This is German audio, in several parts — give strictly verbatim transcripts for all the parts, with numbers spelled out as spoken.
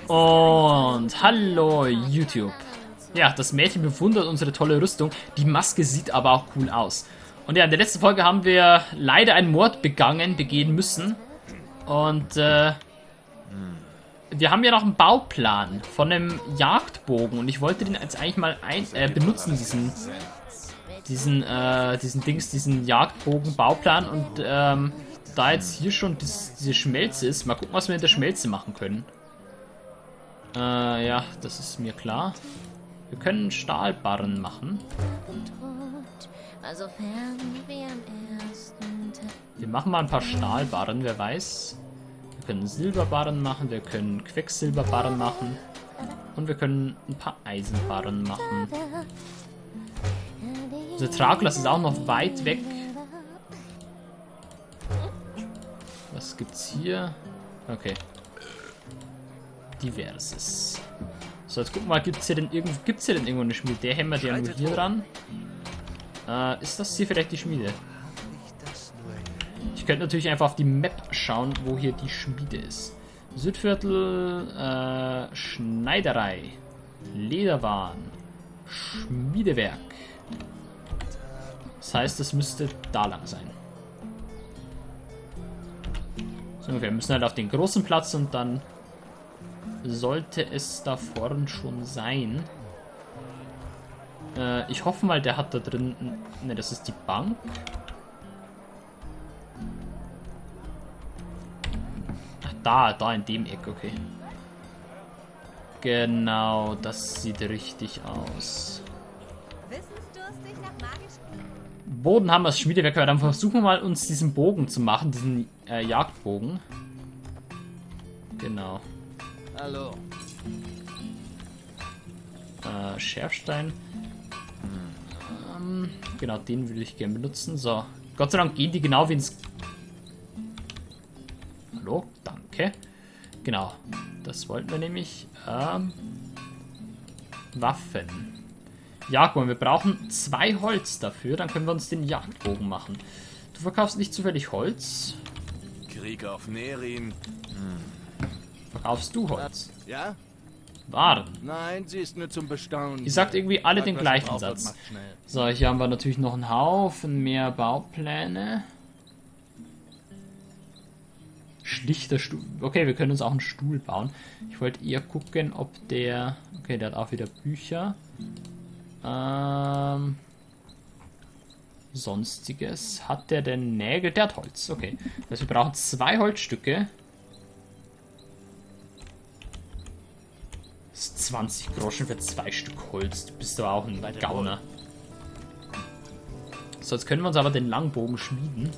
Und hallo YouTube. Ja, das Mädchen bewundert unsere tolle Rüstung. Die Maske sieht aber auch cool aus. Und ja, in der letzten Folge haben wir leider einen Mord begangen, begehen müssen. Und äh, wir haben ja noch einen Bauplan von einem Jagdbogen. Und ich wollte den jetzt eigentlich mal ein, äh, benutzen, diesen, diesen, äh, diesen Dings, diesen Jagdbogen-Bauplan. Und ähm, da jetzt hier schon das, diese Schmelze ist, mal gucken, was wir mit der Schmelze machen können. Äh, ja, das ist mir klar. Wir können Stahlbarren machen. Wir machen mal ein paar Stahlbarren, wer weiß. Wir können Silberbarren machen, wir können Quecksilberbarren machen. Und wir können ein paar Eisenbarren machen. Unser Traglas ist auch noch weit weg. Was gibt's hier? Okay. Diverses. So, jetzt gucken wir mal, gibt es hier denn irgendwo, gibt's hier denn irgendwo eine Schmiede? Der hämmert ja nur hier dran. Äh, ist das hier vielleicht die Schmiede? Ich könnte natürlich einfach auf die Map schauen, wo hier die Schmiede ist. Südviertel, äh, Schneiderei, Lederwaren, Schmiedewerk. Das heißt, das müsste da lang sein. So ungefähr. Wir müssen halt auf den großen Platz und dann sollte es da vorne schon sein. Äh, ich hoffe mal, der hat da drin... Ne, das ist die Bank. Ach, da, da in dem Eck, okay. Genau, das sieht richtig aus. Boden haben wir das Schmiedewerk, dann versuchen wir mal, uns diesen Bogen zu machen, diesen äh, Jagdbogen. Genau. Hallo. Äh, Schärfstein. Ähm, genau, den würde ich gerne benutzen. So. Gott sei Dank gehen die genau wie ins... Hallo? Danke. Genau. Das wollten wir nämlich. Ähm, Waffen. Jagdbogen. Wir brauchen zwei Holz dafür. Dann können wir uns den Jagdbogen machen. Du verkaufst nicht zufällig Holz? Krieg auf Nerin. Hm. Verkaufst du Holz? Ja? Waren. Nein, sie ist nur zum Bestaunen. Ihr sagt irgendwie alle den Was gleichen braucht, Satz. macht schnell. So, hier haben wir natürlich noch einen Haufen mehr Baupläne. Schlichter Stuhl. Okay, wir können uns auch einen Stuhl bauen. Ich wollte eher gucken, ob der... Okay, der hat auch wieder Bücher. Ähm... Sonstiges. Hat der denn Nägel? Der hat Holz. Okay. Also wir brauchen zwei Holzstücke. Das ist zwanzig Groschen für zwei Stück Holz. Du bist doch auch ein Gauner. So, jetzt können wir uns aber den Langbogen schmieden.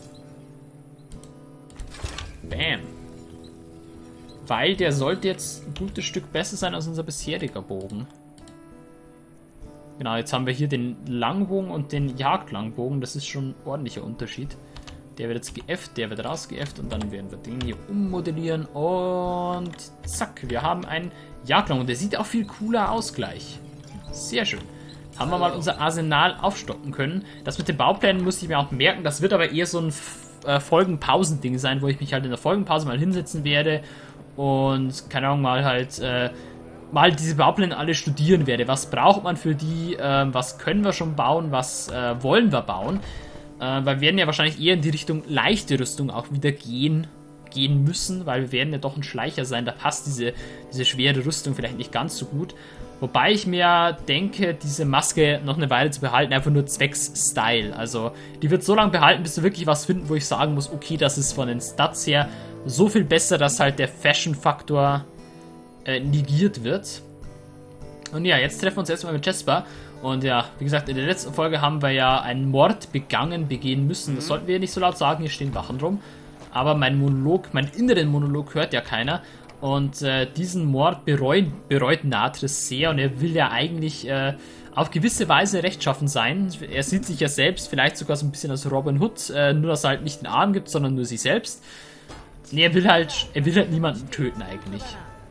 Bam. Weil der sollte jetzt ein gutes Stück besser sein als unser bisheriger Bogen. Genau, jetzt haben wir hier den Langbogen und den Jagdlangbogen. Das ist schon ein ordentlicher Unterschied. Der wird jetzt geäfft, der wird rausgeäfft und dann werden wir den hier ummodellieren und zack, wir haben einen Jagdlangbogen. Und der sieht auch viel cooler aus gleich. Sehr schön. Haben wir mal unser Arsenal aufstocken können. Das mit den Bauplänen muss ich mir auch merken. Das wird aber eher so ein äh, Folgenpausending sein, wo ich mich halt in der Folgenpause mal hinsetzen werde und, keine Ahnung, mal halt äh, mal diese Baupläne alle studieren werde. Was braucht man für die? Äh, was können wir schon bauen? Was äh, wollen wir bauen? Äh, weil wir werden ja wahrscheinlich eher in die Richtung leichte Rüstung auch wieder gehen, gehen müssen, weil wir werden ja doch ein Schleicher sein. Da passt diese, diese schwere Rüstung vielleicht nicht ganz so gut. Wobei ich mir denke, diese Maske noch eine Weile zu behalten, einfach nur zwecks Style. Also die wird so lange behalten, bis wir wirklich was finden, wo ich sagen muss, okay, das ist von den Stats her so viel besser, dass halt der Fashion-Faktor äh, negiert wird. Und ja, jetzt treffen wir uns erstmal mit Jesper. Und ja, wie gesagt, in der letzten Folge haben wir ja einen Mord begangen, begehen müssen. Das sollten wir nicht so laut sagen, hier stehen Wachen drum. Aber mein Monolog, meinen inneren Monolog hört ja keiner. Und äh, diesen Mord bereut, bereut Natris sehr. Und er will ja eigentlich äh, auf gewisse Weise rechtschaffen sein. Er sieht sich ja selbst vielleicht sogar so ein bisschen als Robin Hood. Äh, nur, dass er halt nicht den Arm gibt, sondern nur sich selbst. Nee, er will halt, er will halt niemanden töten eigentlich.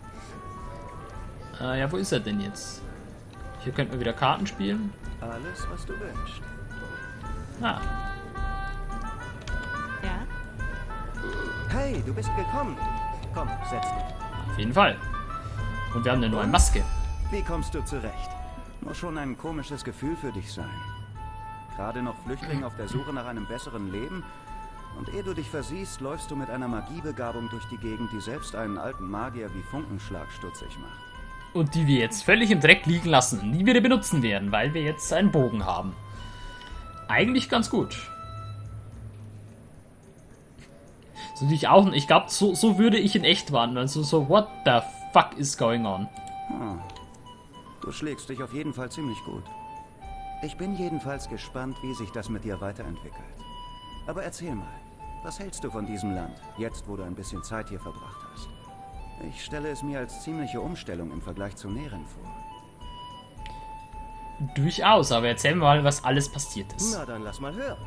Äh, ja, wo ist er denn jetzt? Hier könnten wir wieder Karten spielen. Alles, was du wünschst. Ah. Ja? Hey, du bist gekommen. Komm, setz dich. Auf jeden Fall. Und wir haben eine neue Maske. Wie kommst du zurecht? Muss schon ein komisches Gefühl für dich sein. Gerade noch Flüchtling auf der Suche nach einem besseren Leben? Und ehe du dich versiehst, läufst du mit einer Magiebegabung durch die Gegend, die selbst einen alten Magier wie Funkenschlag stutzig macht. Und die wir jetzt völlig im Dreck liegen lassen und nie wieder benutzen werden, weil wir jetzt einen Bogen haben. Eigentlich ganz gut. So wie ich auch, ich glaube, so, so würde ich in echt wandeln. Also so, what the fuck is going on? Hm. Du schlägst dich auf jeden Fall ziemlich gut. Ich bin jedenfalls gespannt, wie sich das mit dir weiterentwickelt. Aber erzähl mal, was hältst du von diesem Land, jetzt wo du ein bisschen Zeit hier verbracht hast? Ich stelle es mir als ziemliche Umstellung im Vergleich zu Neren vor. Durchaus, aber erzähl mal, was alles passiert ist. Na, dann lass mal hören.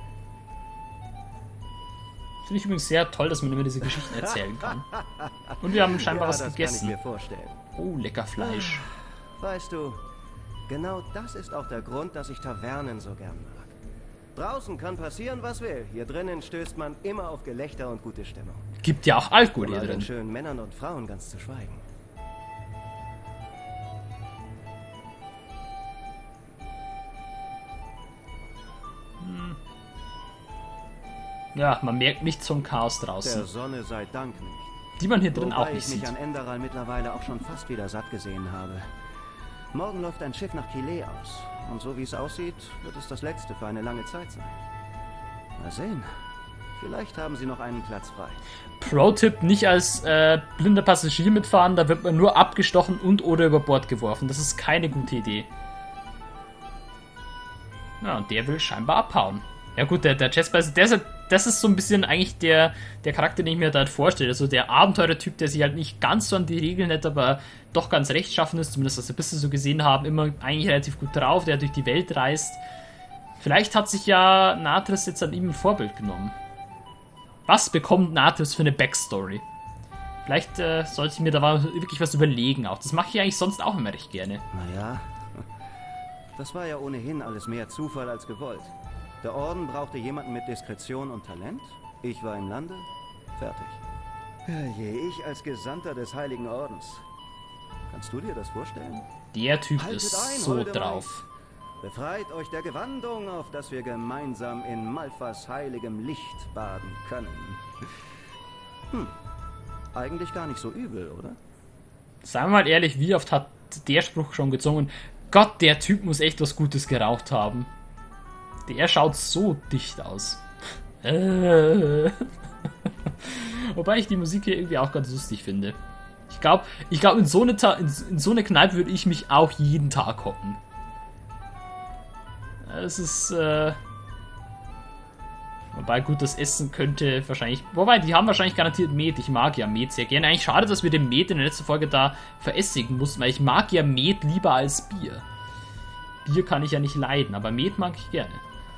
Finde ich übrigens sehr toll, dass man immer diese Geschichten erzählen kann. Und wir haben scheinbar Ja, was das gegessen. kann ich mir vorstellen. Oh, lecker Fleisch. Weißt du, genau das ist auch der Grund, dass ich Tavernen so gern mag. Draußen kann passieren, was will. Hier drinnen stößt man immer auf Gelächter und gute Stimmung. Gibt ja auch Alkohol Von hier all den drin. schönen Männern und Frauen ganz zu schweigen. Ja, man merkt nichts vom Chaos Der draußen. Sonne sei Dank nicht. Die man hier drin Wobei auch nicht ich mich sieht. an Enderal mittlerweile auch schon fast wieder satt gesehen habe. Morgen läuft ein Schiff nach Kilé aus. Und so wie es aussieht, wird es das letzte für eine lange Zeit sein. Mal sehen. Vielleicht haben sie noch einen Platz frei. Pro-Tipp, nicht als äh, blinder Passagier mitfahren, da wird man nur abgestochen und oder über Bord geworfen. Das ist keine gute Idee. Ja, und der will scheinbar abhauen. Ja gut, der, der Chestbeißer, der ist halt, das ist so ein bisschen eigentlich der, der Charakter, den ich mir da halt vorstelle. Also der Abenteurer-Typ, der sich halt nicht ganz so an die Regeln hält, aber doch ganz rechtschaffen ist, zumindest was wir bisher so gesehen haben, immer eigentlich relativ gut drauf, der durch die Welt reist. Vielleicht hat sich ja Natris jetzt an ihm ein Vorbild genommen. Was bekommt Natris für eine Backstory? Vielleicht äh, sollte ich mir da wirklich was überlegen auch. Das mache ich eigentlich sonst auch immer recht gerne. Naja, das war ja ohnehin alles mehr Zufall als gewollt. Der Orden brauchte jemanden mit Diskretion und Talent. Ich war im Lande. Fertig. Je, ich als Gesandter des Heiligen Ordens. Kannst du dir das vorstellen? Der Typ Haltet ist ein, so holde drauf. Befreit euch der Gewandung, auf dass wir gemeinsam in Malfas heiligem Licht baden können. Hm, eigentlich gar nicht so übel, oder? Sagen wir mal ehrlich, wie oft hat der Spruch schon gezungen? Gott, der Typ muss echt was Gutes geraucht haben. Der schaut so dicht aus. Äh. Wobei ich die Musik hier irgendwie auch ganz lustig finde. Ich glaube, ich glaub, in, so eine Ta- in, in so eine Kneipe würde ich mich auch jeden Tag hocken. Es ist, äh... Wobei, gut, das Essen könnte wahrscheinlich... Wobei, die haben wahrscheinlich garantiert Met. Ich mag ja Met sehr gerne. Eigentlich schade, dass wir den Met in der letzten Folge da verästigen mussten, weil ich mag ja Met lieber als Bier. Bier kann ich ja nicht leiden, aber Met mag ich gerne.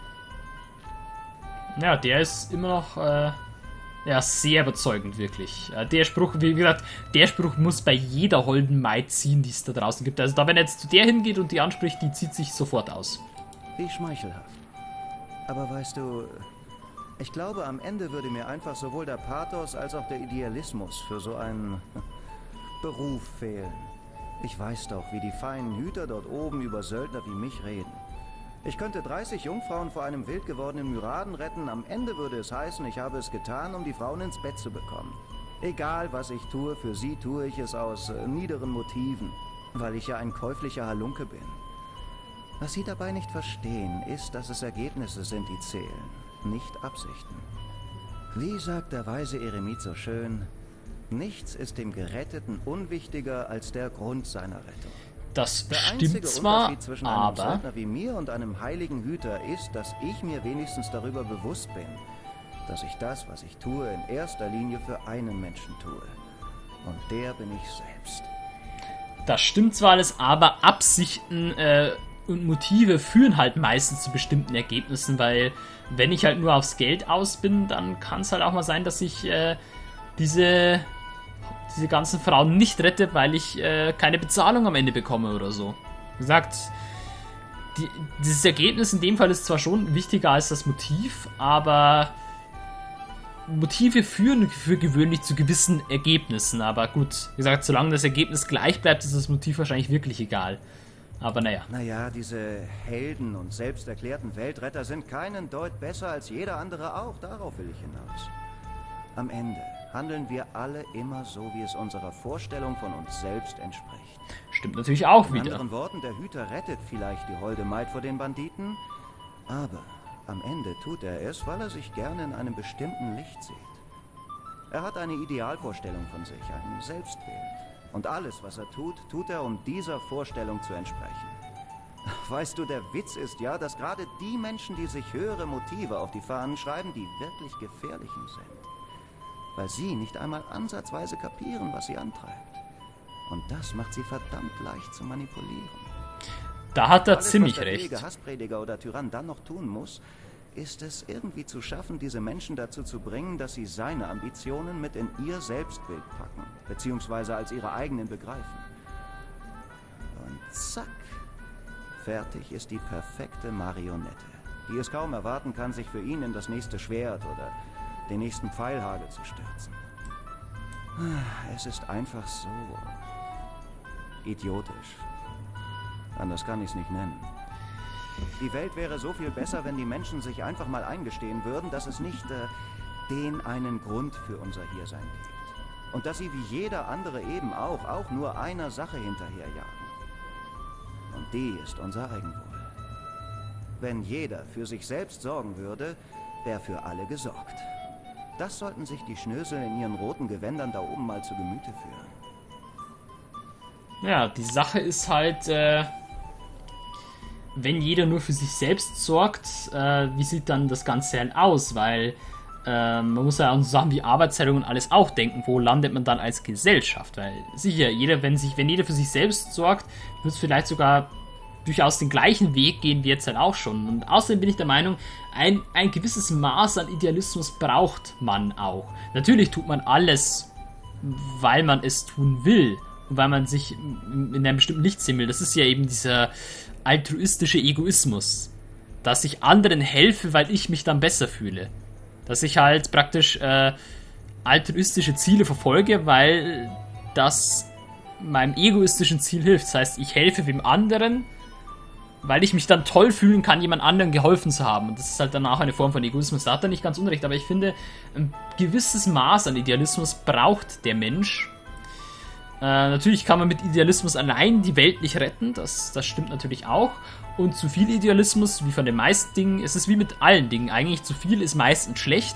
Ja, der ist immer noch, äh... ja, sehr überzeugend, wirklich. Äh, der Spruch, wie gesagt, der Spruch muss bei jeder holden Maid ziehen, die es da draußen gibt. Also da, wenn er jetzt zu der hingeht und die anspricht, die zieht sich sofort aus. Wie schmeichelhaft. Aber weißt du, ich glaube, am Ende würde mir einfach sowohl der Pathos als auch der Idealismus für so einen Beruf fehlen. Ich weiß doch, wie die feinen Hüter dort oben über Söldner wie mich reden. Ich könnte dreißig Jungfrauen vor einem wild gewordenen Myraden retten. Am Ende würde es heißen, ich habe es getan, um die Frauen ins Bett zu bekommen. Egal, was ich tue, für sie tue ich es aus äh, niederen Motiven, weil ich ja ein käuflicher Halunke bin. Was sie dabei nicht verstehen, ist, dass es Ergebnisse sind, die zählen, nicht Absichten. Wie sagt der weise Eremit so schön, nichts ist dem Geretteten unwichtiger als der Grund seiner Rettung. Das Der stimmt einzige zwar, Unterschied zwischen einem aber... Söldner wie mir und einem heiligen Hüter ist, dass ich mir wenigstens darüber bewusst bin, dass ich das, was ich tue, in erster Linie für einen Menschen tue. Und der bin ich selbst. Das stimmt zwar alles, aber Absichten äh, und Motive führen halt meistens zu bestimmten Ergebnissen, weil wenn ich halt nur aufs Geld aus bin, dann kann es halt auch mal sein, dass ich äh, diese... diese ganzen Frauen nicht rette, weil ich äh, keine Bezahlung am Ende bekomme oder so. Wie gesagt, die, dieses Ergebnis in dem Fall ist zwar schon wichtiger als das Motiv, aber Motive führen für gewöhnlich zu gewissen Ergebnissen, aber gut, wie gesagt, solange das Ergebnis gleich bleibt, ist das Motiv wahrscheinlich wirklich egal. Aber naja. Naja, diese Helden und selbst erklärten Weltretter sind keinen Deut besser als jeder andere auch. Darauf will ich hinaus. Am Ende handeln wir alle immer so, wie es unserer Vorstellung von uns selbst entspricht. Stimmt natürlich auch In wieder. anderen Worten, der Hüter rettet vielleicht die holde Maid vor den Banditen, aber am Ende tut er es, weil er sich gerne in einem bestimmten Licht sieht. Er hat eine Idealvorstellung von sich, ein Selbstbild. Und alles, was er tut, tut er, um dieser Vorstellung zu entsprechen. Weißt du, der Witz ist ja, dass gerade die Menschen, die sich höhere Motive auf die Fahnen schreiben, die wirklich gefährlichen sind. Weil sie nicht einmal ansatzweise kapieren, was sie antreibt. Und das macht sie verdammt leicht zu manipulieren. Da hat er Alles, ziemlich was der recht. fähige Hassprediger oder Tyrann dann noch tun muss, ist es irgendwie zu schaffen, diese Menschen dazu zu bringen, dass sie seine Ambitionen mit in ihr Selbstbild packen, beziehungsweise als ihre eigenen begreifen. Und zack, fertig ist die perfekte Marionette, die es kaum erwarten kann, sich für ihn in das nächste Schwert oder den nächsten Pfeilhagel zu stürzen. Es ist einfach so idiotisch. Anders kann ich es nicht nennen. Die Welt wäre so viel besser, wenn die Menschen sich einfach mal eingestehen würden, dass es nicht äh, den einen Grund für unser Hiersein gibt. Und dass sie wie jeder andere eben auch, auch nur einer Sache hinterherjagen. Und die ist unser Eigenwohl. Wenn jeder für sich selbst sorgen würde, wäre für alle gesorgt. Das sollten sich die Schnösel in ihren roten Gewändern da oben mal zu Gemüte führen. Ja, die Sache ist halt, äh, wenn jeder nur für sich selbst sorgt, äh, wie sieht dann das Ganze halt aus? Weil äh, man muss ja an so Sachen wie Arbeitsteilung und alles auch denken, wo landet man dann als Gesellschaft? Weil sicher, jeder, wenn sich, wenn jeder für sich selbst sorgt, wird es vielleicht sogar durchaus den gleichen Weg gehen wie jetzt halt auch schon. Und außerdem bin ich der Meinung, ein, ein gewisses Maß an Idealismus braucht man auch. Natürlich tut man alles, weil man es tun will und weil man sich in einem bestimmten Licht sehen will. Das ist ja eben dieser altruistische Egoismus, dass ich anderen helfe, weil ich mich dann besser fühle. Dass ich halt praktisch äh, altruistische Ziele verfolge, weil das meinem egoistischen Ziel hilft. Das heißt, ich helfe dem anderen, weil ich mich dann toll fühlen kann, jemand anderen geholfen zu haben. Und das ist halt danach eine Form von Egoismus. Da hat er nicht ganz unrecht, aber ich finde, ein gewisses Maß an Idealismus braucht der Mensch. Äh, natürlich kann man mit Idealismus allein die Welt nicht retten, das, das stimmt natürlich auch. Und zu viel Idealismus, wie von den meisten Dingen, es ist wie mit allen Dingen eigentlich, zu viel ist meistens schlecht.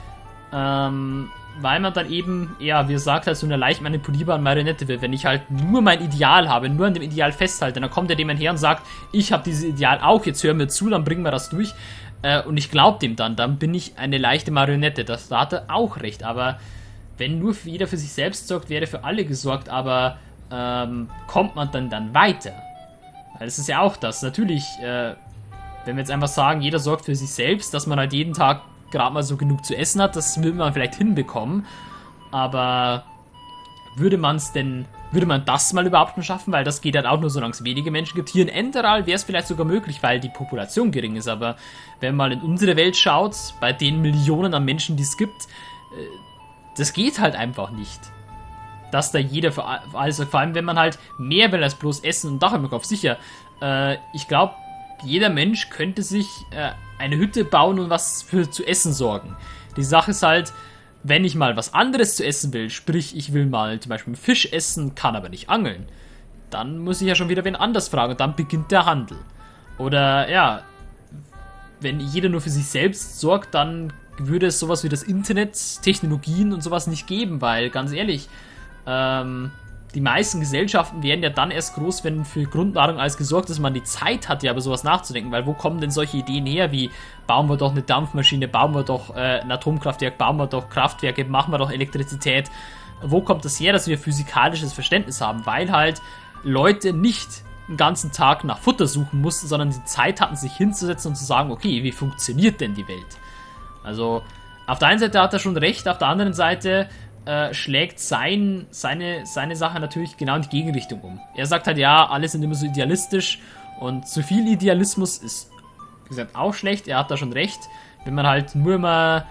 Ähm, weil man dann eben, ja, wie gesagt, halt so eine leicht manipulierbare Marionette wird. Wenn ich halt nur mein Ideal habe, nur an dem Ideal festhalte, dann kommt der jemand her und sagt, ich habe dieses Ideal auch, jetzt hör mir zu, dann bringen wir das durch. Äh, und ich glaube dem dann, dann bin ich eine leichte Marionette. Das, da hat er auch recht, aber wenn nur jeder für sich selbst sorgt, wäre für alle gesorgt, aber ähm, kommt man dann dann weiter? Weil das ist ja auch das. Natürlich, äh, wenn wir jetzt einfach sagen, jeder sorgt für sich selbst, dass man halt jeden Tag gerade mal so genug zu essen hat, das würde man vielleicht hinbekommen, aber würde man es denn, würde man das mal überhaupt noch schaffen, weil das geht halt auch nur, solange es wenige Menschen gibt. Hier in Enderal wäre es vielleicht sogar möglich, weil die Population gering ist, aber wenn man mal in unsere Welt schaut, bei den Millionen an Menschen, die es gibt, äh, das geht halt einfach nicht. Dass da jeder für alles, vor allem wenn man halt mehr will als bloß Essen und Dach über dem Kopf, sicher, äh, ich glaube, jeder Mensch könnte sich äh, eine Hütte bauen und was für zu essen sorgen. Die Sache ist halt, wenn ich mal was anderes zu essen will, sprich, ich will mal zum Beispiel Fisch essen, kann aber nicht angeln, dann muss ich ja schon wieder wen anders fragen und dann beginnt der Handel. Oder, ja, wenn jeder nur für sich selbst sorgt, dann würde es sowas wie das Internet, Technologien und sowas nicht geben, weil, ganz ehrlich, ähm, die meisten Gesellschaften werden ja dann erst groß, wenn für Grundnahrung alles gesorgt ist, man die Zeit hat, ja über sowas nachzudenken, weil wo kommen denn solche Ideen her, wie bauen wir doch eine Dampfmaschine, bauen wir doch äh, ein Atomkraftwerk, bauen wir doch Kraftwerke, machen wir doch Elektrizität. Wo kommt das her, dass wir physikalisches Verständnis haben? Weil halt Leute nicht den ganzen Tag nach Futter suchen mussten, sondern die Zeit hatten, sich hinzusetzen und zu sagen, okay, wie funktioniert denn die Welt? Also, auf der einen Seite hat er schon recht, auf der anderen Seite äh, schlägt sein, seine, seine Sache natürlich genau in die Gegenrichtung um. Er sagt halt, ja, alle sind immer so idealistisch und zu viel Idealismus ist, wie gesagt, auch schlecht. Er hat da schon recht. Wenn man halt nur immer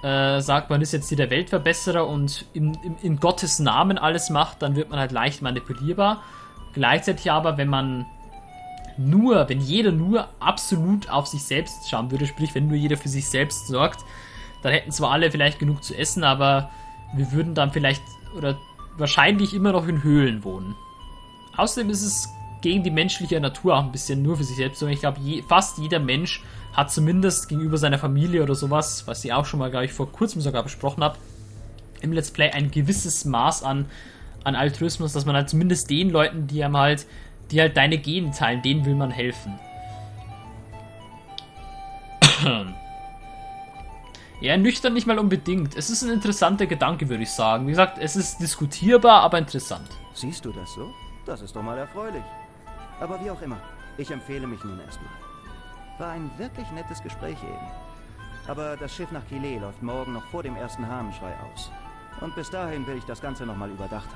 äh, sagt, man ist jetzt hier der Weltverbesserer und in, in, in Gottes Namen alles macht, dann wird man halt leicht manipulierbar. Gleichzeitig aber, wenn man nur, wenn jeder nur absolut auf sich selbst schauen würde, sprich, wenn nur jeder für sich selbst sorgt, dann hätten zwar alle vielleicht genug zu essen, aber wir würden dann vielleicht oder wahrscheinlich immer noch in Höhlen wohnen. Außerdem ist es gegen die menschliche Natur auch ein bisschen nur für sich selbst. Und ich glaube, je, fast jeder Mensch hat zumindest gegenüber seiner Familie oder sowas, was ich auch schon mal, glaube ich, vor kurzem sogar besprochen habe, im Let's Play ein gewisses Maß an, an Altruismus, dass man halt zumindest den Leuten, die einem halt, die halt deine Gene teilen, denen will man helfen. Ja, nüchtern nicht mal unbedingt. Es ist ein interessanter Gedanke, würde ich sagen. Wie gesagt, es ist diskutierbar, aber interessant. Siehst du das so? Das ist doch mal erfreulich. Aber wie auch immer, ich empfehle mich nun erstmal. War ein wirklich nettes Gespräch eben. Aber das Schiff nach Kile läuft morgen noch vor dem ersten Hahnenschrei aus. Und bis dahin will ich das Ganze nochmal überdacht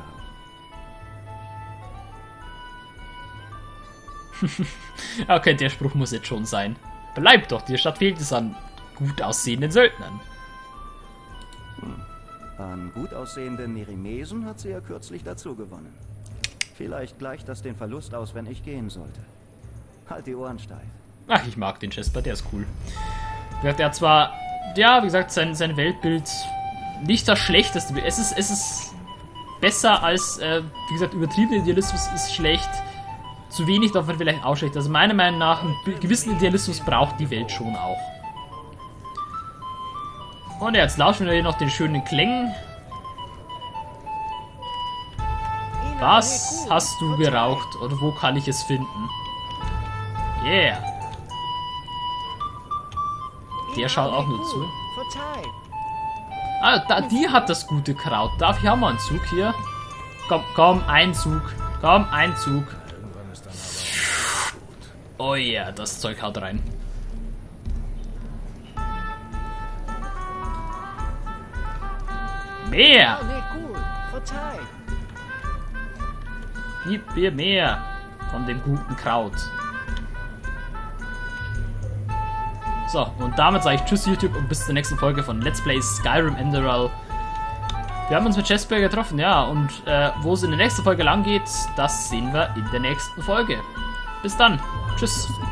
haben. Okay, der Spruch muss jetzt schon sein. Bleib doch, der Stadt fehlt es an gut aussehenden Söldnern. Hm. An gut aussehenden Nerimesen hat sie ja kürzlich dazu gewonnen. Vielleicht gleicht das den Verlust aus, wenn ich gehen sollte. Halt die Ohren steif. Ach, ich mag den Jesper, der ist cool. Der hat zwar, ja, wie gesagt, sein, sein Weltbild nicht das schlechteste. Es ist, es ist besser als, äh, wie gesagt, übertriebener Idealismus ist schlecht. Zu wenig davon vielleicht auch schlecht. Also meiner Meinung nach, einen gewissen Idealismus braucht die Welt schon auch. Und ja, jetzt lauschen wir hier noch den schönen Klängen. Was hast du geraucht? Oder wo kann ich es finden? Yeah. Der schaut auch nur zu. Ah, da, die hat das gute Kraut. Darf ich auch mal einen Zug hier? Komm, komm, ein Zug. Komm, ein Zug. Oh ja, yeah, das Zeug haut rein. Mehr! Gib mir mehr von dem guten Kraut. So, und damit sage ich Tschüss YouTube und bis zur nächsten Folge von Let's Play Skyrim Enderal. Wir haben uns mit Jesper getroffen, ja, und äh, wo es in der nächsten Folge lang geht, das sehen wir in der nächsten Folge. Bis dann. Tschüss.